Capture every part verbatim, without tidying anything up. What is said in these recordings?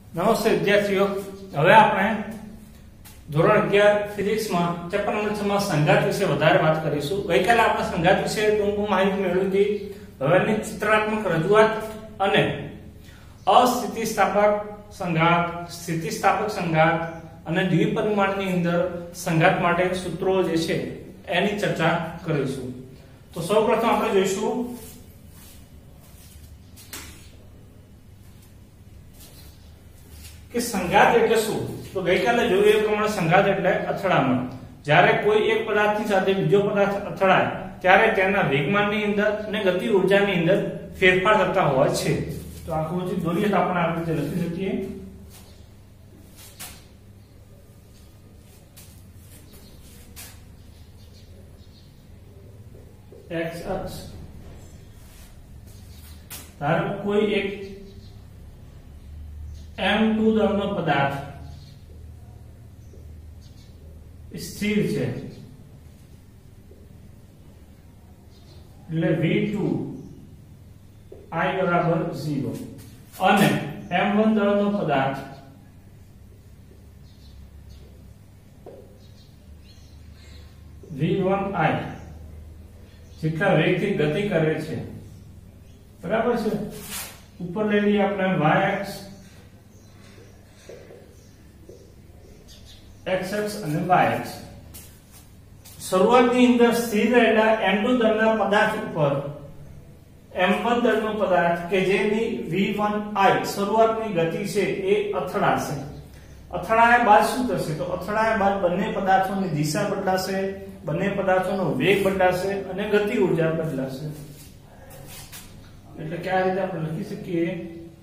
નમસ્તે વિદ્યાર્થીઓ, હવે આપણે ધોરણ અગિયાર ફિઝિક્સમાં ચેપ્ટર નંબર છ માં સંઘાત વિશે વધારે વાત કરીશું। ગઈકાલે આપણે સંઘાત વિશે ટૂંકમાં માહિતી મેળવી હતી। હવેની ચિત્રાત્મક રજૂઆત અને અસ્થિતિસ્થાપક સંઘાત, સ્થિતિસ્થાપક સંઘાત અને દ્વિપરિમાણની અંદર સંઘાત માટે સૂત્રો જે છે એની ચર્ચા કરીશું। તો સૌપ્રથમ આપણે જોઈશું કે સંઘાત એટલે શું। તો ગઈકાલે જોયું એ પ્રમાણે સંઘાત એટલે અથડામણ। જ્યારે કોઈ એક પદાર્થની સાથે બીજો પદાર્થ અથડાય ત્યારે તેના વેગમાનની અંદર અને ગતિ ઊર્જાની અંદર ફેરફાર થતા હોય છે। તો આકૃતિ દોરીએ તો આપણે આ રીતે લખી શકીએ। x અક્ષ ધારો કોઈ એક એમ ટુ દળનો પદાર્થ સ્થિર છે એટલે વી ટુ i બરાબર ઝીરો અને એમ વન દળનો પદાર્થ વી વન i જેટલા વેગથી ગતિ કરે છે, બરાબર છે। ઉપર લઈ લઈએ આપણે yx xx અને yx। શરૂઆતની અંદર સ્થિર રહેલા એમ ટુ દળના પદાર્થ ઉપર એમ વન દળનો પદાર્થ કે જેની વી વન i શરૂઆતની ગતિ છે એ અથડાશે। અથડાયા બાદ શું થશે? તો અથડાયા બાદ બંને પદાર્થોની દિશા બદલાશે, બંને પદાર્થોનો વેગ બદલાશે અને ગતિ ઊર્જા બદલાશે। એટલે કે આ રીતે આપણે લખી શકીએ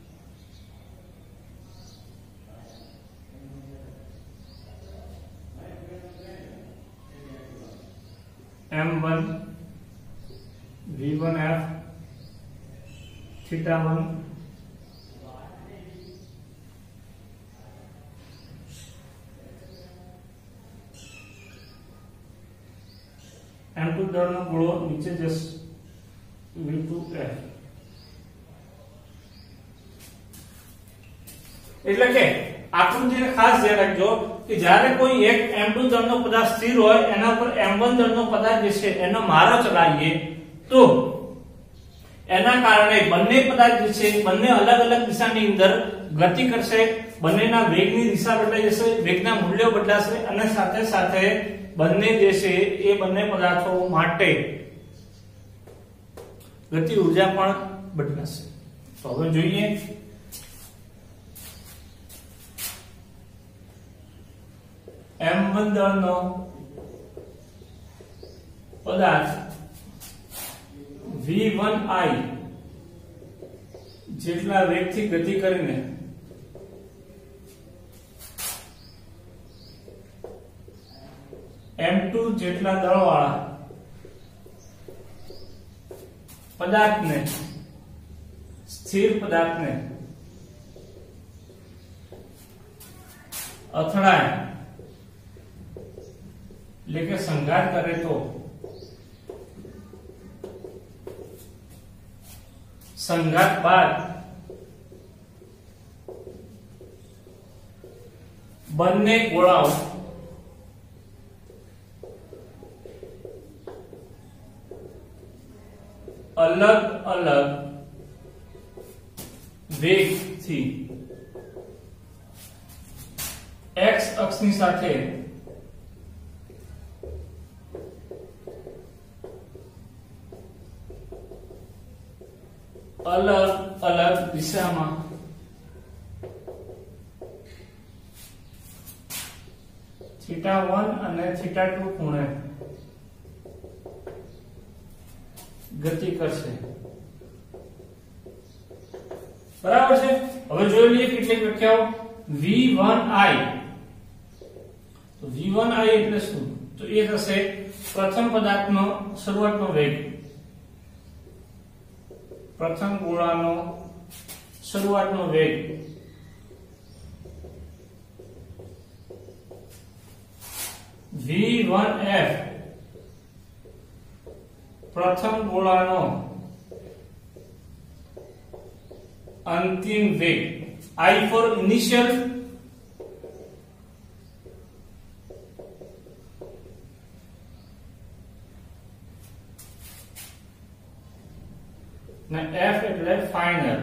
M one V one F theta one M two દળનો ગોળો નીચે જશે વી ટુ એફ। એટલે કે આકૃતિને ખાસ ધ્યાન રાખજો કે જ્યારે કોઈ એક એમ ટુ દળનો પદાર્થ સ્થિર હોય એના પર એમ વન દળનો પદાર્થ જે છે એનો મારો ચલાવીએ તો એના કારણે બંને પદાર્થ જે છે બંને અલગ અલગ દિશાની અંદર ગતિ કરશે, બંનેના વેગની દિશા બદલાઈ જશે, વેગના મૂલ્યો બદલાશે અને સાથે સાથે બંને જે છે એ બંને પદાર્થો માટે ગતિ ઊર્જા પણ બદલાશે। તો હવે જોઈએ એમ વન દળનો પદાર્થ વી વન i જેટલા વેગથી ગતિ કરીને એમ ટુ જેટલા દળવાળા પદાર્થને સ્થિર પદાર્થને અથડાય એટલે કે સંઘાત કરે તો સંઘાત બાદ બંને ગોળાઓ અલગ અલગ વેગથી x અક્ષની સાથે અલગ અલગ દિશામાં થીટા વન અને થીટા ટુ ખૂણે ગતિ કરશે, બરાબર છે। હવે જોઈ લઈએ કેટલીક વ્યાખ્યાઓ। વી વન i તો વી વન i એટલે શું? તો એ થશે પ્રથમ પદાર્થનો શરૂઆતનો વેગ, પ્રથમ ગોળાનો શરૂઆતનો વેગ વી વન એફ પ્રથમ ગોળાનો અંતિમ વેગ I for initial, ને F એટલે ફાઇનલ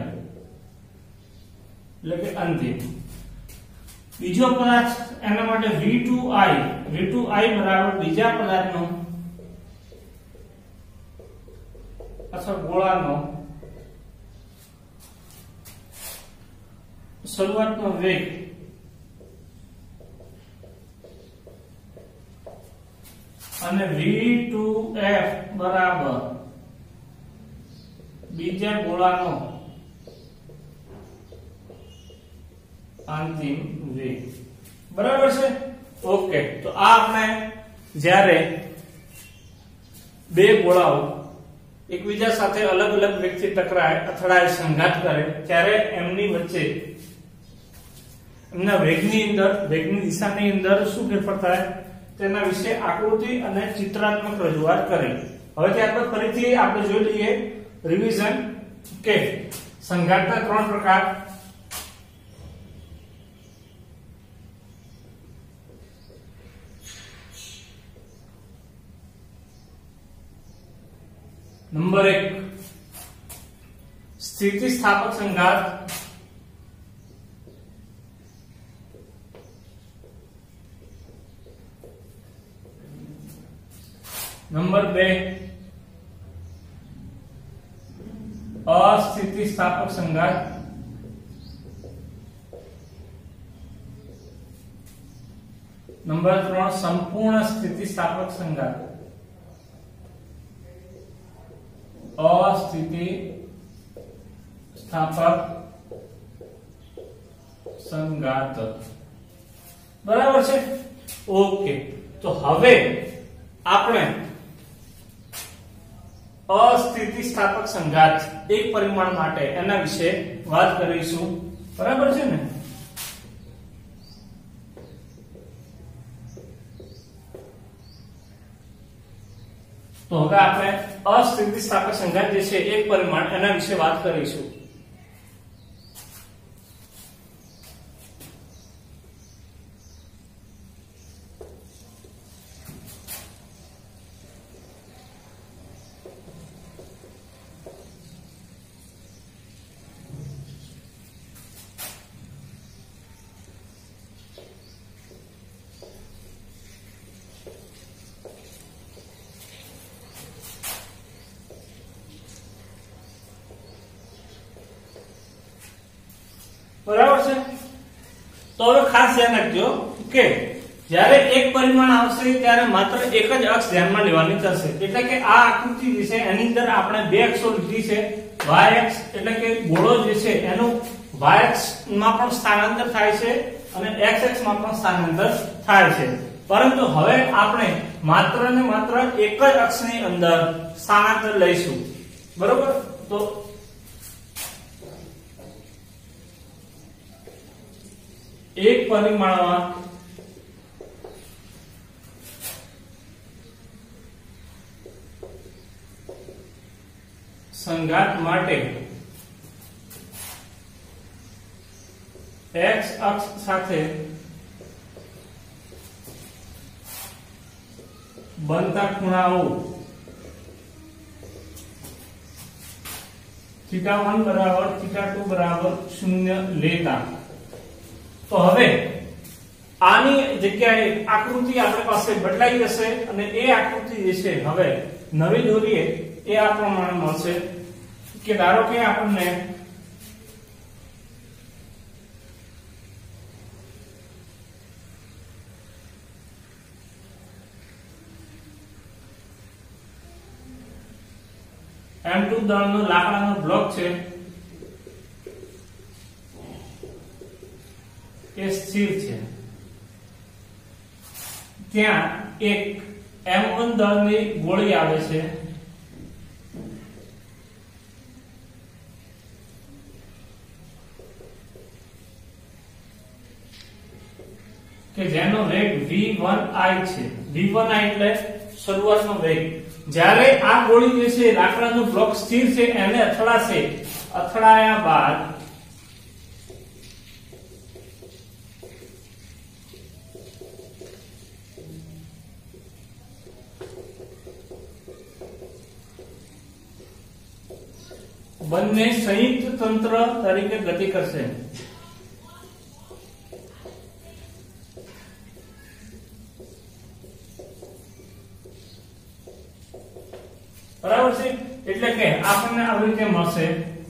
એટલે કે અંતિમ. બીજો પદાર્થ એના માટે વી ટુ આઈ વી ટુ આઈ બરાબર બીજા પદાર્થનો અથવા ગોળાનો શરૂઆતનો વેગ અને વી ટુ એફ બરાબર બીજા ગોળાનો અંતિમ વેગ. બરાબર છે. ઓકે, તો આ આપણે જ્યારે બે ગોળાઓ એકબીજા સાથે અલગ અલગ વેગથી ટકરાય, અથડાય, સંઘાત કરે ત્યારે એમની વચ્ચે એમના વેગની અંદર વેગની દિશાની અંદર શું ફેરફાર થાય તેના વિશે આકૃતિ અને ચિત્રાત્મક રજૂઆત કરી. હવે ત્યારબાદ ફરીથી આપણે જોઈ લઈએ રિવિઝન કે સંઘાતના ત્રણ પ્રકાર. નંબર એક, સ્થિતિસ્થાપક સંઘાત. નંબર બે, અસ્થિતિસ્થાપક સંઘાત. નંબર ત્રણ, સંપૂર્ણ સ્થિતિસ્થાપક સંઘાત. અસ્થિતિ સ્થાપક સંઘાત. બરાબર છે. ઓકે, તો હવે આપણે અસ્થિતિસ્થાપક સંઘાત એક પરિમાણ માટે એના વિશે વાત કરીશું. બરાબર છે ને? તો હવે આપણે અસ્થિતિસ્થાપક સંઘાત જે છે એક પરિમાણ એના વિશે વાત કરીશું. બરાબર છે. તો હવે ખાસ ધ્યાન રાખજો કે જ્યારે એક પરિમાણ આવશે ત્યારે માત્ર એક જ અક્ષ ધ્યાનમાં લેવાની થશે. એટલે કે આ આકૃતિ જે છે એની અંદર આપણે બે અક્ષો લીધી છે. y અક્ષ એટલે કે ગોળો જે છે એનું y અક્ષ માં પણ સ્થાનાંતર થાય છે અને x અક્ષ માં પણ સ્થાનાંતર થાય છે. પરંતુ હવે આપણે માત્ર ને માત્ર એક જ અક્ષની અંદર સ્થાનાંતર લઈશું. બરોબર? તો એક પરિમાણમાં સંઘાત માટે x અક્ષ સાથે બનતા ખૂણાઓ થીટા વન બરાબર થીટા ટુ બરાબર શૂન્ય લેતા. તો હવે આની જગ્યાએ આકૃતિ આપણી પાસે બદલાઈ જશે અને એ આકૃતિ જે છે હવે નવી દોરીએ એ આ પ્રમાણે મળશે કે ધારો કે આપણને એમ ટુ દળનો લાકડાનો બ્લોક છે એ સ્થિર છે. ત્યાં એક એમ વન દળની ગોળી આવે છે કે જેનો વેગ વી વન આઈ છે. વી વન આઈ એટલે શરૂઆતનો વેગ. જ્યારે આ ગોળી જે છે લાકડાનો બ્લોક સ્થિર છે એને અથડાશે. અથડાયા બાદ બંને સંયુક્ત તંત્ર તરીકે ગતિ કરશે. બરાબર છે. એટલે કે આપણને આવી રીતે મળશે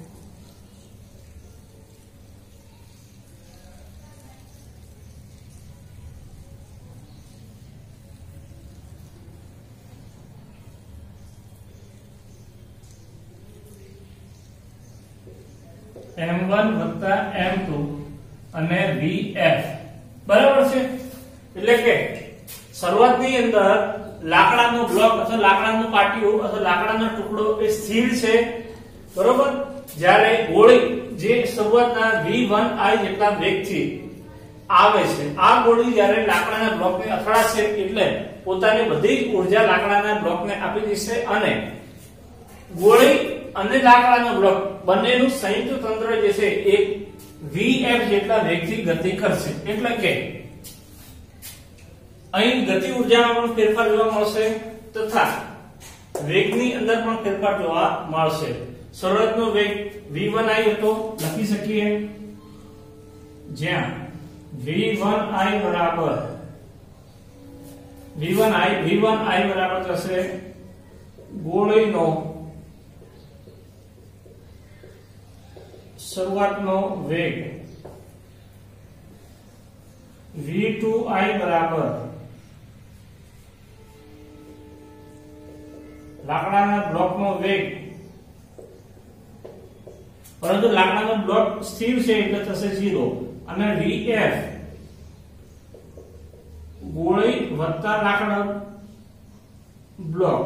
એમ વન વત્તા એમ ટુ અને વીએફ. બરાબર છે. એટલે કે શરૂઆતની અંદર લાકડાનો બ્લોક અથવા લાકડાનું પાટિયું અથવા લાકડાનો ટુકડો એ સ્થિર છે. બરોબર. જ્યારે ગોળી જે શરૂઆતના વી વન આઈ જેટલા વેગથી આવે છે, આ ગોળી જ્યારે લાકડાના બ્લોકને અથડાશે એટલે પોતાની બધી ઊર્જા લાકડાના બ્લોકને આપી દેશે અને ગોળી અને લાકડાનો બ્લોક બંનેનું સંયુક્ત તંત્ર જે છે એ વીએફ જેટલા વેગથી ગતિ કરશે. એટલે કે અહીં ગતિ ઊર્જામાં પણ ફેરફાર જોવા મળશે તથા વેગની અંદર પણ ફેરફાર જોવા મળશે. શરૂઆતનો વેગ વી વન આઈ હતો, લખી શકીએ જ્યાં વી વન આઈ બરાબર વી વન આઈ વી વન આઈ બરાબર થશે ગોળીનો શરૂઆતનો વેગ વી ટુ આઈ બરાબર લાકડાના બ્લોકનો વેગ, પરંતુ લાકડાનો બ્લોક સ્થિર છે એટલે થશે ઝીરો અને વીએફ ગોળી વત્તા લાકડા બ્લોક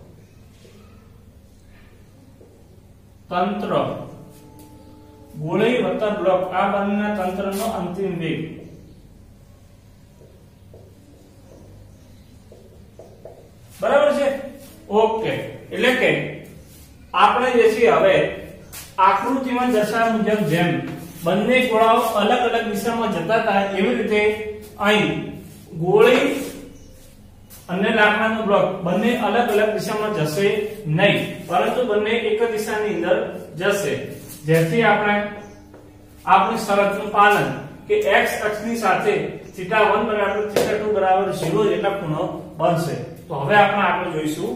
તંત્ર ગોળી વત્તા બ્લોક આ બંનેના તંત્રનો અંતિમ વેગ. બરાબર છે. ઓકે. એટલે કે આપણે જે છે હવે આકૃતિમાં દર્શાવ્યા મુજબ જેમ બંને ગોળાઓ અલગ અલગ દિશામાં જતા હતા એવી રીતે અહીં ગોળી અને લાકડાનો બ્લોક બંને અલગ અલગ દિશામાં જશે નહીં, પરંતુ બંને એક દિશાની અંદર જશે. જેથી આપણે આપણી શરતનું પાલન કે x અક્ષની સાથે થીટા વન બરાબર થીટા ટુ બરાબર ઝીરો જેટલા ખૂણો બનશે. તો હવે આપણે આગળ જોઈશું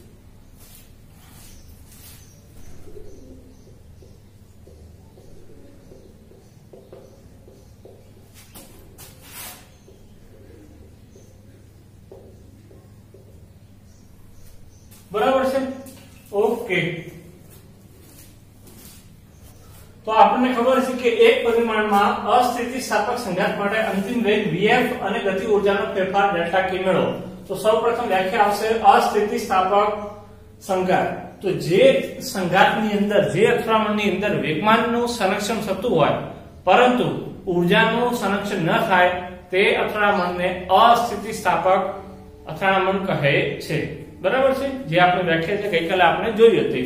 બરાબર છે. ઓકે. તો આપણને ખબર છે કે એક પરિમાણમાં અસ્થિતિસ્થાપક સંઘાત માટે અંતિમ વેગ વીએફ અને ગતિ ઊર્જાનો ફેરફાર ડેલ્ટા કે મેળવો. તો સૌપ્રથમ વ્યાખ્યા આવશે અસ્થિતિસ્થાપક સંઘાત. તો જે સંઘાતની અંદર જે અથડામણની અંદર વેગમાનનું સંરક્ષણ થતું હોય પરંતુ ઊર્જાનું સંરક્ષણ ન થાય તે અથડામણને અસ્થિતિસ્થાપક અથડામણ કહે છે. બરાબર છે. જે આપણે વ્યાખ્યા છે ગઈકાલે આપણે જોઈ હતી.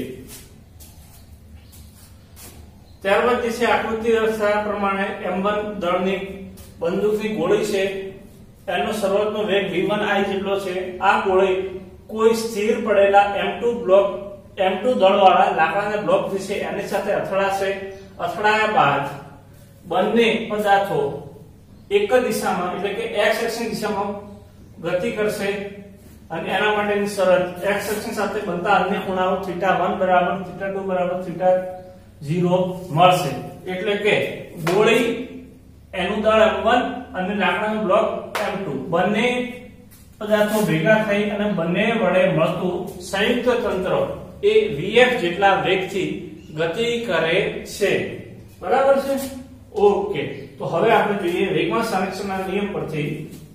ત્યારબાદ જે છે આકૃતિ દર્શાવ્યા પ્રમાણે એમ વન દળની બંદૂકની ગોળી છે, એનો શરૂઆતનો વેગ વી વન આઈ જેટલો છે. આ ગોળી કોઈ સ્થિર પડેલા M two block M two દળવાળા લાકડાના બ્લોક જે છે એની સાથે અથડાશે. અથડાયા બાદ બંને પદાર્થો એક દિશામાં એટલે કે x અક્ષની દિશામાં ગતિ કરશે અને એના માટેની શરત x અક્ષ સાથે બનતા અન્ય ખૂણાઓ થીટા વન બરાબર થીટા ટુ બરાબર થીટા ઝીરો મળશે. એટલે કે ગોળી એનું દળ એમ વન અને લાકડાનો બ્લોક એમ ટુ બંને પદાર્થો ભેગા થઈ અને બંને વડે મળતું સંયુક્ત તંત્ર એ વીએફ જેટલા વેગથી ગતિ કરે છે. બરાબર છે. ઓકે. તો હવે આપણે જોઈએ વેગમાન સંરક્ષણના નિયમ પરથી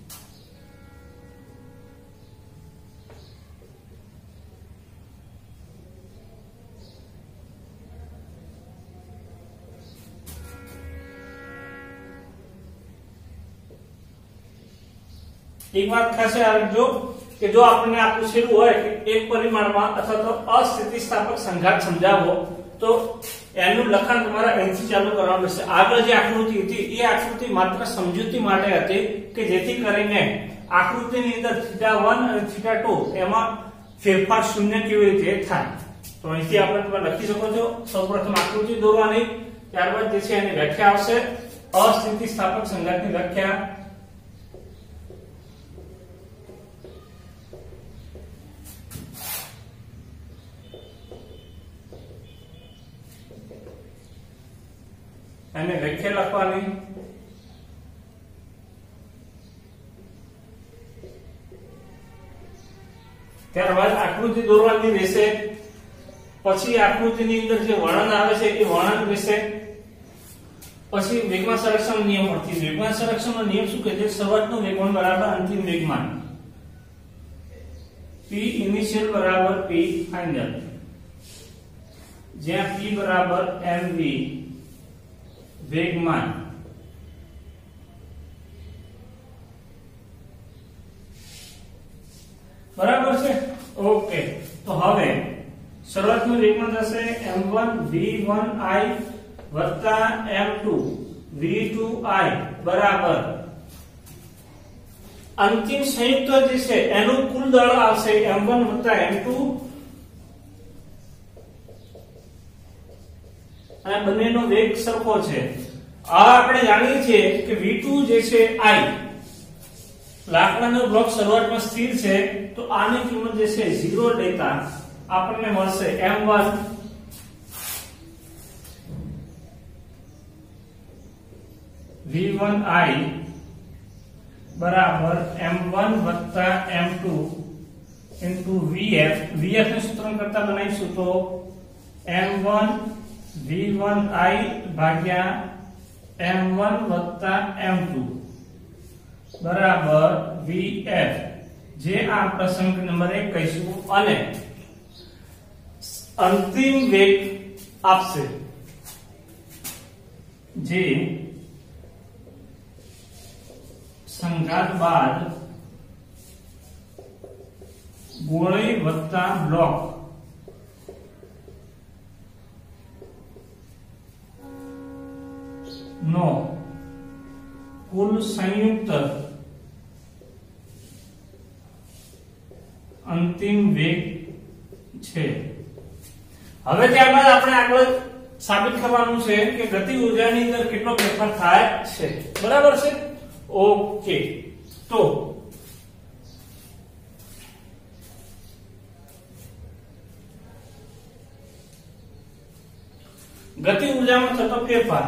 એક વાત ખાસ રાખજો કે જો આપણને આ પૂછેલું હોય કે એક પરિમાણમાં અથવા તો અસ્થિતિસ્થાપક સંઘાત સમજાવો તો એનું લખાણ તમારે અહીંથી ચાલુ કરવાનું રહેશે. આગળ જે આકૃતિ હતી એ આકૃતિ માત્ર સમજૂતી માટે હતી કે જેથી કરીને આકૃતિની અંદર થીટા વન અને થીટા ટુ એમાં ફેરફાર શૂન્ય કેવી રીતે થાય. તો અહીંથી આપણે તમે લખી શકો છો સૌપ્રથમ આકૃતિ દોરવાની, ત્યારબાદ જે છે એની વ્યાખ્યા આવશે અસ્થિતિસ્થાપક સંઘાતની વ્યાખ્યા. અને વ્યાખ્યા લખવાની. ત્યારબાદ આકૃતિ દોરવાની રહેશે. પછી આકૃતિની અંદર જે વર્ણન આવે છે એ વર્ણન રહેશે. પછી વેગમાન સંરક્ષણ નિયમ પરથી વેગમાન સંરક્ષણનો નિયમ શું કહે છે? શરૂઆતનું વેગમાન બરાબર અંતિમ વેગમાન, p ઇનિશિયલ બરાબર p ફાઇનલ, જ્યાં p બરાબર mv વેગમાન. બરાબર છે. ઓકે, તો હવે શરૂઆતનું વેગમાન થશે એમ વન વી વન આઈ વત્તા એમ ટુ વી ટુ આઈ બરાબર અંતિમ સંયુક્ત જે છે એનું કુલ દળ આવશે એમ વન વત્તા એમ ટુ, અને બંનેનો વેગ સરખો છે. આ આપણે જાણીએ છીએ કે વી ટુ જે છે આઈ, લાકડાનો બ્લોક શરૂઆતમાં સ્થિર છે, તો આની કિંમત જે છે ઝીરો લેતા આપણને મળશે એમ વન વી વન આઈ બરાબર એમ વન વત્તા M two into VF. VF ને સૂત્ર કરતા બનાવીશું તો એમ વન વી વન આઈ ભાગ્યા એમ વન વત્તા એમ ટુ બરાબર વીએફ, જે આ પ્રસંગ નંબર એક કહીશું. અને અંતિમ વેગ આપશે જે સંઘાત બાદ ગોળી વત્તા બ્લોક નો કુલ સંયુક્ત અંતિમ વેગ છે. હવે ત્યારબાદ આપણે આગળ સાબિત કરવાનું છે કે ગતિ ઊર્જાની અંદર કેટલો ફેરફાર થાય છે. બરાબર છે. ઓકે, તો ગતિ ઊર્જામાં થતો ફેરફાર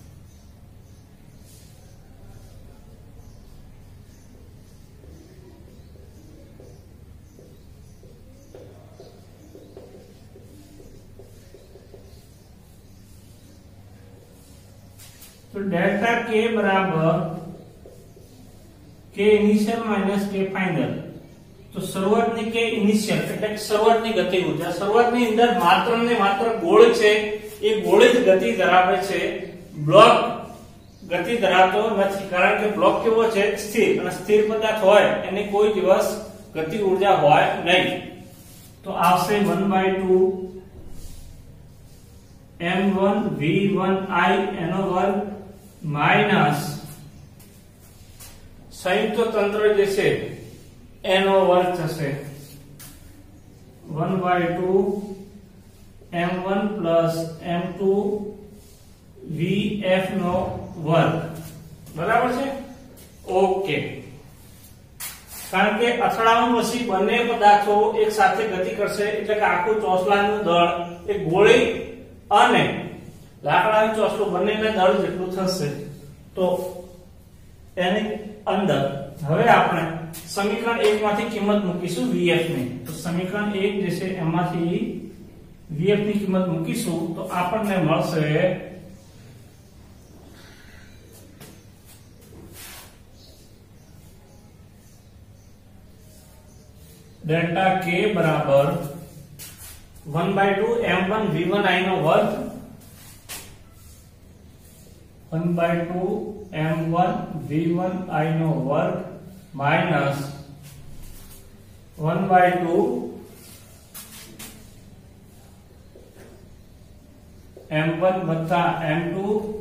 तो डेल्टा के बराबर के इनिशियल माइनस के फाइनल. तो शुरुआतनी के इनिशियल એટલે કે શરૂઆતની ગતિ ઊર્જા, શરૂઆતની અંદર માત્ર ને માત્ર ગોળ છે, એ ગોળ જ ગતિ ધરાવે છે, બ્લોક ગતિ ધરાવતો નથી. કારણ કે બ્લોક કેવો છે? સ્થિર, અને સ્થિર પદાર્થ હોય એની કોઈ દિવસ ગતિ ઊર્જા હોય નહીં. તો આવશે one by two M one V one I એનો વર્ગ માઇનસ સંયુક્ત તંત્ર જે છે એનો વર્ગ થશે one by two M one plus M two V F नो वर्ग. बराबर છે. ઓકે, કારણ કે અથડામણ પછી બંને પદાર્થો એક સાથે ગતિ કરશે, એટલે કે આખું ચોસલાનું દળ એ ગોળી અને લાકડાનું ચોસલું બંનેના દળ જેટલું થશે. તો એની અંદર હવે આપણે સમીકરણ એક માંથી કિંમત મૂકીશું વીએફ ની. તો સમીકરણ એક જે છે એમાંથી વીએફ ની કિંમત મૂકીશું તો આપણને મળશે डेल्टा के बराबर one by two M one V one I नो वर्ग one by two M one V one I नो वर्ग minus one by two M one वत्ता एम टू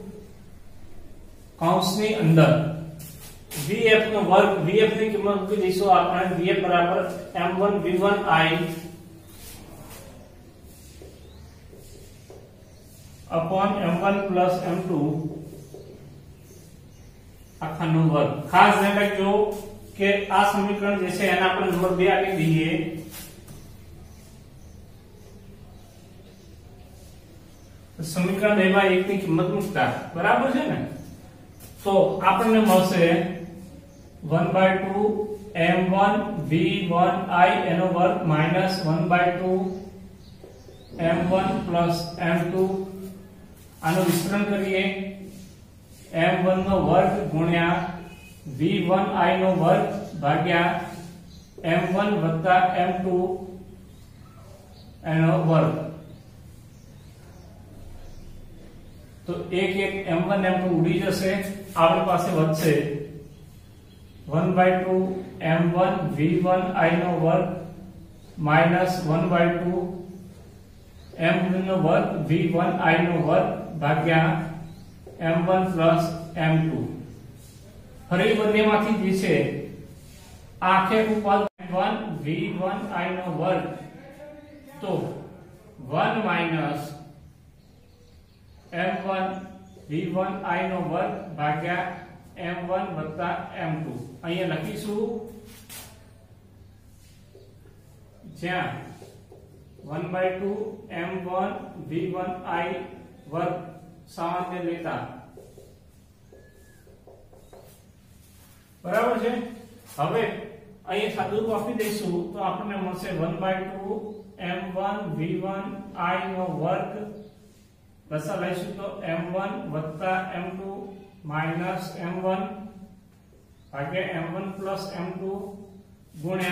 कौंसनी अंदर वीएफ નો વર્ગ. વીએફ ની કિંમત મૂકી દઈશું આપણે વીએફ બરાબર M one V one I upon M one plus M two આખાનો વર્ગ। ખાસ ધ્યાન રાખજો કે આ સમીકરણ જે છે એના આપણે નંબર બે આપી દઈએ। સમીકરણ બે માં એક ની કિંમત મૂકતા બરાબર છે ને, તો આપણને મળશે one by two M one V one I एनो वर्ग minus one by two M one plus M two आनो विस्तरण करिए एम वन नो वर्ग गुण्या वी वन आई नो वर्ग भाग्या एम वन वत्ता एम टू एनो वर्ग। तो एक एक एम वन एम टू उड़ी जશે, આપણી પાસે વધશે one by two M one V one I नो वर्ग minus one by two M one नो वर्ग वी वन आई नो वर्ग भाग्या M one plus M two. ફરી બંનેમાંથી જે છે આખે પદ वन वी वन आई નો વર્ગ, તો one minus M one V one I નો વર્ગ ભાગ્યા एम वन વત્તા एम टू। અહીંયા લખીશું જ્યાં one by two M one V one I वर्ग सामान्य लेता बराबर છે। હવે અહીં સાદું આપી દઈશું તો આપણને મળશે one by two M one V one I નો વર્ગ લસા લઈશું તો एम वन વત્તા M two minus M one भागे M one plus M two गुण्या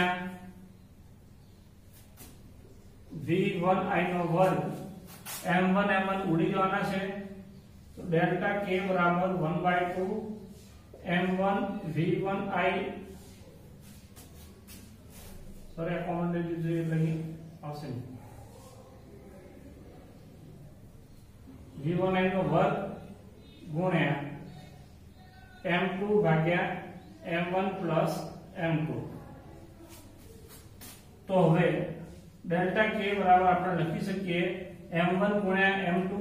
वी वन आई नो वर्ग एम वन एम वन उड़ी जवाना छे तो डेल्टा के बराबर one by two M one V one I sorry common ले लीजिए लगी આવશે वी वन आई નો વર્ગ ગુણ્યા एम टू भाग्या M one plus M two. तो હવે डेल्टा के बराबर આપણે લખી શકીએ एम वन गुण્યા एम टू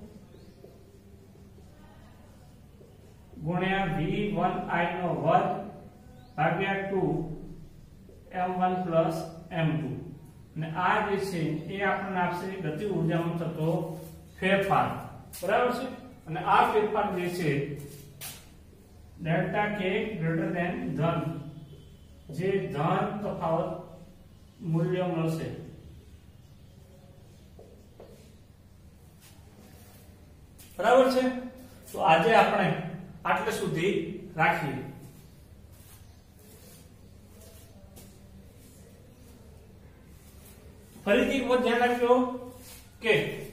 गुण્યા वी वन आई નો વર્ગ ભાગ્યા two M one plus M two. અને આ જે છે એ આપણને આપશે ગતિ ઊર્જામાં થતો ફેરફાર બરાબર છે। અને આ ફેરફાર જે છે डेल्टा के ग्रेटर देन धन जे धन तफावत मूल्य મળશે બરાબર છે। તો આજે આપણે આટલે સુધી રાખીએ। ફરીથી એક વાત ધ્યાન રાખજો કે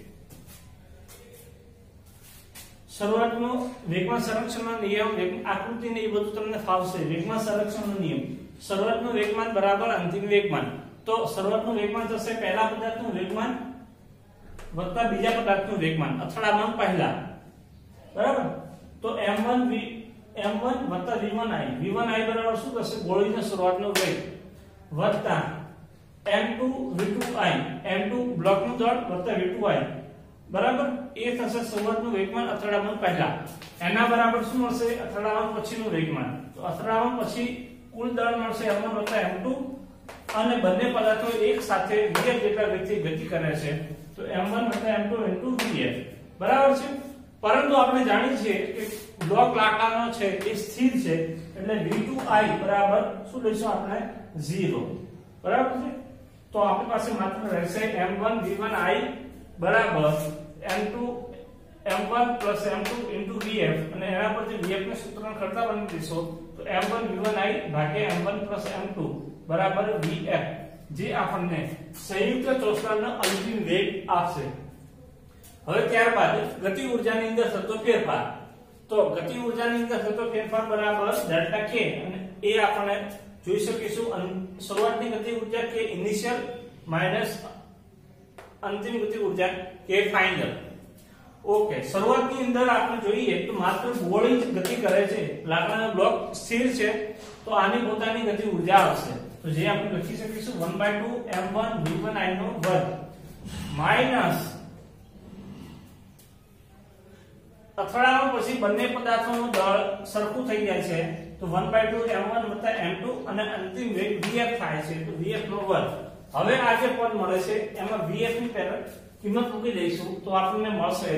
શરૂઆતનો વેગમાન સંરક્ષણનો નિયમ આકૃતિ ને એ બધું તમને ફાવશે। વેગમાન સંરક્ષણનો નિયમ શરૂઆતનો વેગમાન બરાબર અંતિમ વેગમાન, તો શરૂઆતનું વેગમાન થશે પહેલા પદાર્થનું વેગમાન વત્તા બીજા પદાર્થનું વેગમાન અથડામણ પહેલા બરાબર। તો M one v M one વત્તા V one I V one I બરાબર શું થશે ગોળીનો શરૂઆતનો વેગ વત્તા M two V two I M two બ્લોકનું દળ વત્તા वी टू आई बराबर ए થશે શરૂઆતનું વેગમાન અથડામણ પહેલા એના બરાબર શું મળશે અથડામણ પછીનું વેગમાન। તો અથડામણ પછી કુલ દળ મળશે एम वन વત્તા एम टू અને બંને પદાર્થો એક સાથે v જેટલા વેગથી ગતિ કરે છે તો एम वन વત્તા एम टू into vf બરાબર છે। પરંતુ આપણે જાણીએ છીએ કે બ્લોક લાકડાનો છે એ સ્થિર છે એટલે वी टू आई બરાબર શું લઈશું આપણે ઝીરો બરાબર છે। તો આપણી પાસે માત્ર રહેશે M one V one I बराबर M two M one plus M two into vf અને એના પરથી vf ને સૂત્રણ કરતા બની દેશો તો M one V one I ભાગે M one plus M two બરાબર vf જે આપણને સંયુક્ત ચોસલાનો અંતિમ વેગ આપશે। હવે ત્યારબાદ ગતિ ઊર્જાની અંદર થતો ફેરફાર, તો ગતિ ઊર્જાની અંદર થતો ફેરફાર બરાબર ડેલ્ટા k અને એ આપણે જોઈ શકીશું શરૂઆતની ગતિ ઊર્જા કે ઇનિશિયલ માઈનસ अंतिम गति ऊर्जा के फाइनल। ओके શરૂઆતની અંદર આપણે જોઈએ તો માત્ર ગોળી જ ગતિ કરે છે, લાકડાનો બ્લોક સ્થિર છે તો આની પોતાની ગતિ ઊર્જા આવશે। તો જે આપણે લખી શકીશું one by two M one V one I નો વર્ગ માઈનસ અથડામણ પછી બંને પદાર્થોનું દળ સરખું થઈ જાય છે તો one by two m one વત્તા m two અને અંતિમ વેગ vf થાય છે તો vf નો વર્ગ. હવે આ જે પદ મળે છે એમાં vf ની પહેલા કિંમત મૂકી દઈશું તો આપણને મળશે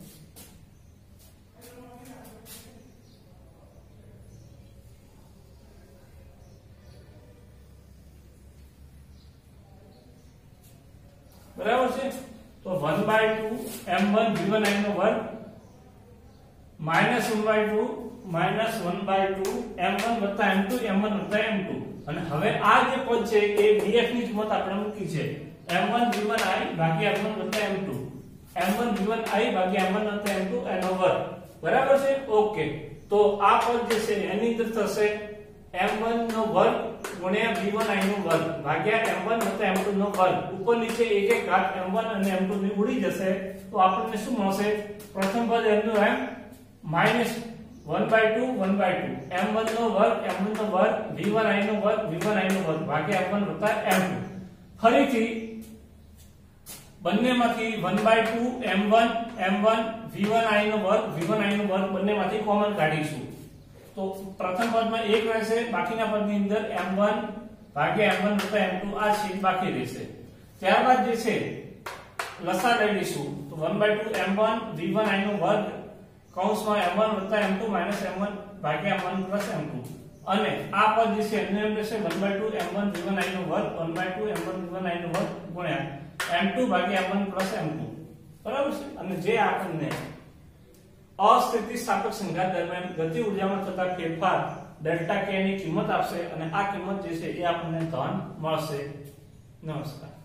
બરાબર છે તો one by two m one v one i નો વર્ગ minus one by two minus one by two m one વત્તા m two m one વત્તા m two અને હવે આ જે પદ છે એ vf ની કિંમત આપણે મૂકી છે m one v one i ભાગ્યા m one વત્તા m two m one v one i ભાગ્યા m one વત્તા m two એનો વર્ગ બરાબર છે. ઓકે તો આ પદ જે છે એની અંદર થશે m one નો વર્ગ ગુણ્યા v one i નો વર્ગ ભાગ્યા m one વત્તા m two નો વર્ગ ઉપર નીચે એક એક ઘાત m one અને m two ની ઉડી જશે તો આપણને શું મળશે પ્રથમ પદ m no m minus one by two one by two m one નો વર્ગ m one નો વર્ગ v one i નો વર્ગ v one i નો વર્ગ ભાગ્યા m one વત્તા m two ફરીથી બંનેમાંથી one by two m one m one v one i નો વર્ગ v one i નો વર્ગ બંનેમાંથી કોમન કાઢીશું તો પ્રથમ પદમાં એક રહેશે બાકીના પદની અંદર m one ભાગ્યા m one વત્તા m two આ છેદ બાકી રહેશે. ત્યારબાદ જે છે લસા લઈ લઈશું તો one by two m one v one i નો વર્ગ કૌંસમાં m one વત્તા m two minus m one ભાગ્યા m one plus m two અને આ પદ જે છે એનું એમ રહેશે one by two m one v one i નો વર્ગ one by two m one v one i નો વર્ગ ગુણ્યા m two ભાગ્યા m one plus m two બરાબર છે. અને જે આપણને અસ્થિતિસ્થાપક સંઘાત દરમિયાન ગતિ ઊર્જામાં થતા ફેરફાર ડેલ્ટા k ની કિંમત આપશે અને આ કિંમત જે છે એ આપણને ધન મળશે. નમસ્કાર.